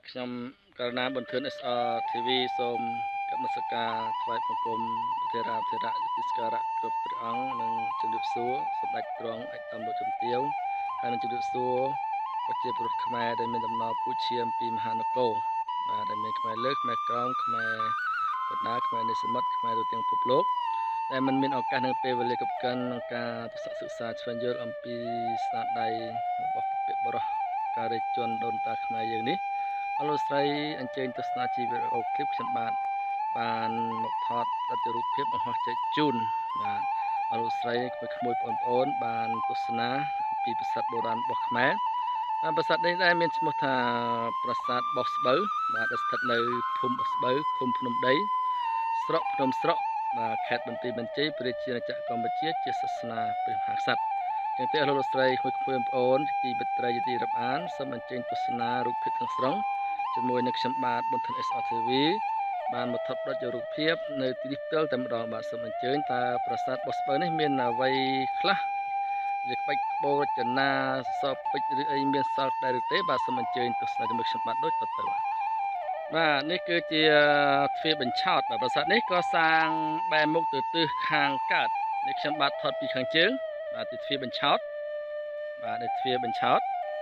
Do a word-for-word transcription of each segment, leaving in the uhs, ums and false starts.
ខ្ញុំករណាបន្ទឿន เอส อาร์ ที วี សូមគណៈសកាថ្វាយបង្គំព្រះរាមធរៈទីស្ការៈគ្រប់ព្រះអង្គនិងជំរាបសួរសម្ដេចទ្រង់ឯកឧត្តមលោកជំទាវហើយនឹងជំរាបសួរប្រជាពលរដ្ឋខ្មែរដែលមានដំណរពូជឈាមពីមហានគរបាទដែលមានខ្មែរលើខ្មែរក្រមខ្មែរកណ្ដាលខ្មែរនៃសមុទ្រខ្មែរទូទាំងពិភពលោកដែលមិនមានឱកាសនៅពេលវេលាគ្រប់គ្រាន់ក្នុងការទស្សនសិក្សាស្វែងយល់អំពីស្នាដៃរបស់ពាក្យបរោះការរាជជនដូនតាខ្មែរយើងនេះអលោកស្រីអញ្ជើញទស្សនាជីវីដេអូឃ្លីបខ្ញុំបាទបានមកថតដិតជារូបភាពបង្ហោះចែកជូនបាទអលោកស្រីក្មួយៗបងប្អូនបានទស្សនាពីប្រាសាទបុរាណរបស់ខ្មែរប្រាសាទនេះដែរមានឈ្មោះថាប្រាសាទបោះស្បូវបាទដែលស្ថិតនៅភូមិបោះស្បូវឃុំភ្នំដីស្រុកភ្នំស្រកបាទខេត្តបន្ទាយមានជ័យប្រជាជាតិកម្ពុជាជាសាសនាព្រះមហាក្សត្រចឹងទេអលោកស្រីក្មួយៗបងប្អូនទីមិត្តរីទីរាប់អានសូមអញ្ជើញទស្សនារូបភាពទាំងស្រុងជាមួយនឹងខ្ញុំបាទបន្ទឿន เอส อาร์ ที วี បានមកថតដិតជារូបភាពនៅទីនេះផ្ទាល់តែម្ដងបាទសូមអញ្ជើញតើប្រាសាទបោះស្បូវនេះមានអ្វីខ្លះជាក្បាច់ក្បូររចនាសពពេជ្រឬអីមានសល់ដែរឬទេបាទសូមអញ្ជើញទស្សនាជាមួយខ្ញុំបាទដូចតទៅបាទបាទនេះគឺជាទ្វារបញ្ឆោតបាទប្រាសាទនេះក៏សាងបែរមុខទៅទិសខាងកើតនេះខ្ញុំបាទថតពីខាងជើងបាទទីទ្វារបញ្ឆោតបាទនេះទ្វារបញ្ឆោត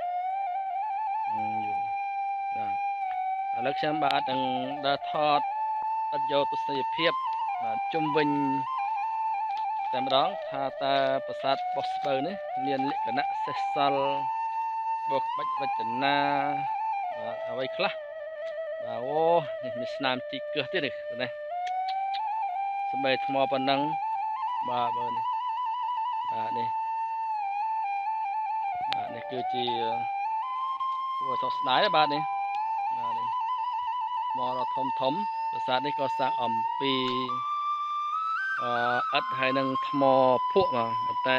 បាទឥឡូវខ្ញុំបាទនឹងដើរថតបិទយកទស្សនីយភាពបាទជុំវិញតែម្ដងថាតើប្រាសាទបោះស្បូវនេះមានលក្ខណៈសេសសល់បោះក្បាច់រចនាបាទអ្វីខ្លះបាទអូនេះមានស្នាមជីកគឹះទៀតនេះនេះស្បែកថ្មប៉ុណ្ណឹងបាទបើនេះបាទនេះបាទនេះគឺជាគួរសោកស្ដាយបាទនេះបាទនេះថ្មដ៏ធំធំប្រាសាទនេះក៏សាងអំពីអឺឥដ្ឋហើយនឹងថ្មភក់បាទប៉ុន្តែ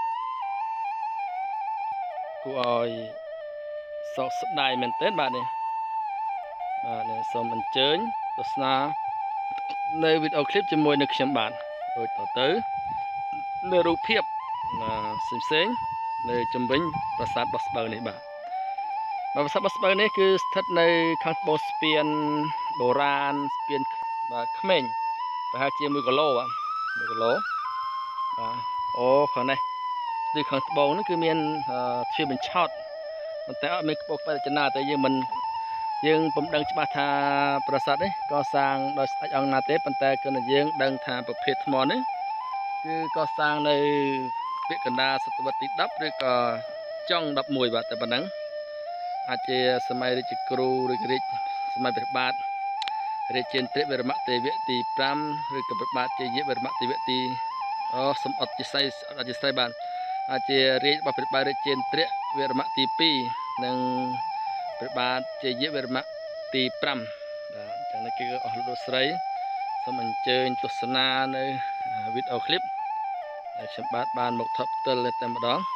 គួរឲ្យសោកស្ដាយមែនទែនបាទនេះបាទនេះសូមអញ្ជើញទស្សនានៅវីដេអូឃ្លីបជាមួយនឹងខ្ញុំបាទដូចតទៅនៅរូបភាពផ្សេងៗនៅជំវិញប្រាសាទបោះស្បូវនេះបាទប្រាសាទបោះស្បូវនេះគឺស្ថិតនៅខាងត្បូងស្ពានបុរាណស្ពានបាទក្មេងប្រហែលជាមួយគីឡូបាទមួយគីឡូបាទអូខាងនេះទីខាងត្បូងនេះគឺមានទ្វារបញ្ឆោតប៉ុន្តែអត់មានក្បូរក្បាច់រចនាតែយើងមិនយើងពុំដឹងច្បាស់ថាប្រាសាទនេះកសាងដោយស្ដេចអង្គណាទេប៉ុន្តែគឺយើងដឹងថាប្រភេទថ្មនេះគឺកសាងនៅពាក់កណ្ដាលសតវត្សទីដប់ឬក៏ចុងដប់មួយបាទតែប៉ុណ្ណឹងអាចជាសម័យរាជគ្រូឬរាជសម័យព្រះបាទរាជាន្ទ្រវរ្ម័នទេវៈទីប្រាំឬក៏ព្រះបាទជ័យវរ្ម័នទេវៈទីអូសំអត់ជាស័យអត់ជាស័យបាទអាចជារាជរបស់ព្រះបាទរាជាន្ទ្រវរ្ម័នទីពីរនិងព្រះបាទជ័យវរ្ម័នទីប្រាំបាទចឹងនេះគឺអស់លោកស្រីសូមអញ្ជើញទស្សនានៅវីដេអូឃ្លីបដែលខ្ញុំបាទបានមកថតផ្ទាល់តែម្ដង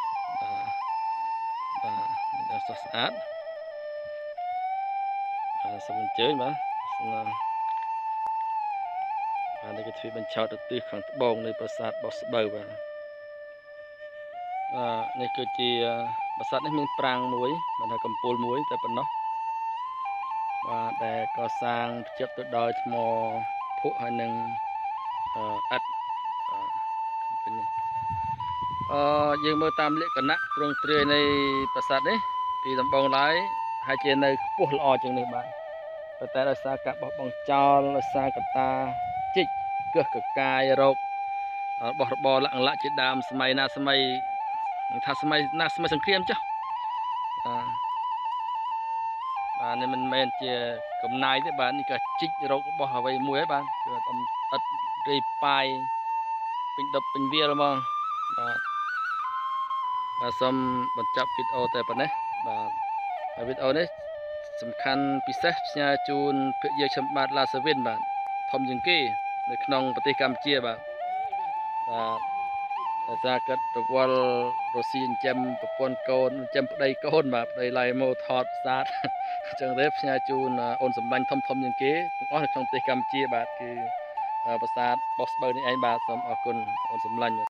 បាទបាទស្អាតបាទសូមអញ្ជើញបាទស្នាបាទនេះគឺទ្វារបញ្ឆោតទៅទិសខាងត្បូងនៃប្រាសាទបោះស្បូវបាទបាទនេះគឺជាប្រាសាទនេះមានប្រាង្គមួយបាទថាកំពូលមួយតែប៉ុណ្ណោះបាទដែលកសាងភ្ជាប់ទៅដោយថ្មភក់ហើយនឹងឥដ្ឋបាទពេញនេះអឺយើងមើលតាមលក្ខណៈទ្រង់ទ្រាយនៃប្រាសាទនេះពីដំបូងឡើយហើយជានៅខ្ពស់ល្អជាងនេះបាទប៉ុន្តែដោយសារការបោះបង់ចោលដោយសារកត្តាជីកគឹះកកាយរោគរបស់របរលក្ខណៈជាដើមសម័យណាសម័យថាសម័យណាសម័យសង្គ្រាមចុះបាទបាទនេះមិនមែនជាកំណាយទេបាទនេះក៏ជីករោគរបស់អ្វីមួយហើយបាទគឺអត់អត់រីប៉ាយពេញដប់ពេញវាលហ្មងបាទបាទសូមបញ្ចប់វីដេអូតែប៉ុណ្ណេះបាទហើយវីដេអូនេះសំខាន់ពិសេសផ្សាយជូនភរិយាខ្ញុំបាទឡាសាវិនបាទធំជាងគេនៅក្នុងប្រទេសកម្ពុជាបាទបាទតែការកាត់រវល់រស់ស៊ីចិញ្ចឹមប្រពន្ធកូនចិញ្ចឹមប្តីកូនបាទប្តីឡៃម៉ូថតផ្សាតអញ្ចឹងទេផ្សាយជូនអូនសម្លាញ់ធំធំជាងគេទាំងអស់នៅក្នុងប្រទេសកម្ពុជាបាទគឺប្រាសាទបោះស្បូវនេះឯងបាទសូមអរគុណអូនសម្លាញ់